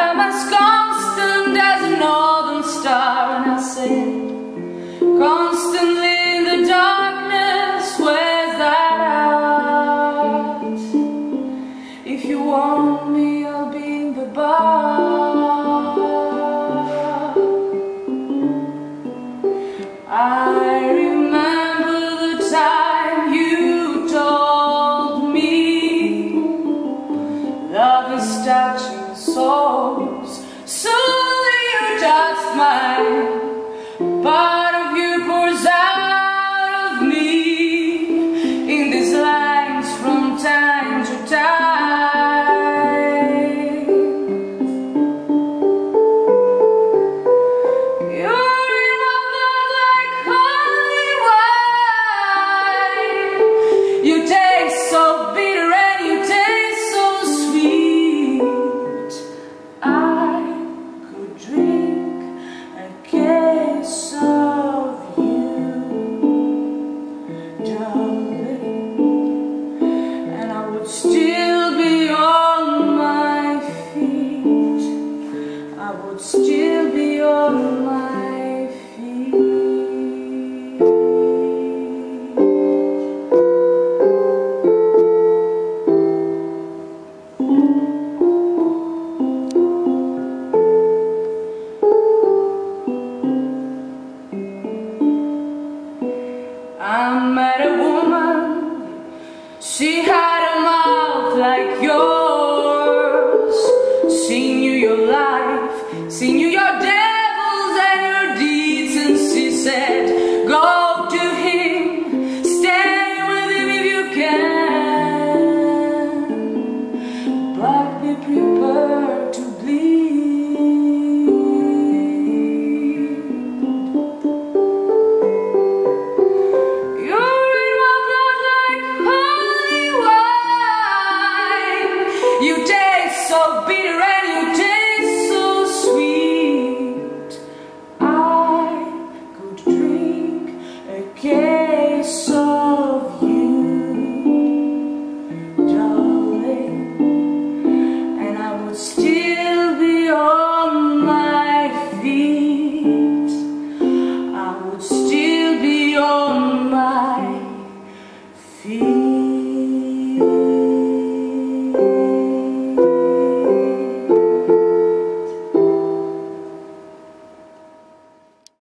am as constant as a northern star, and I said, constantly in the darkness, where's that out? If you want me, I'll be in the bar. I remember the time you told me love is touching souls, soon you're just mine. Part of you pours out of me in these lines from time to time. You're in my blood like holy wine. You taste so bitter and you taste so sweet. I could drink a case of you, darling, and I would still be on my feet. I would still be on my feet. I met a woman, she had a mouth like yours. She knew your life, she knew your day.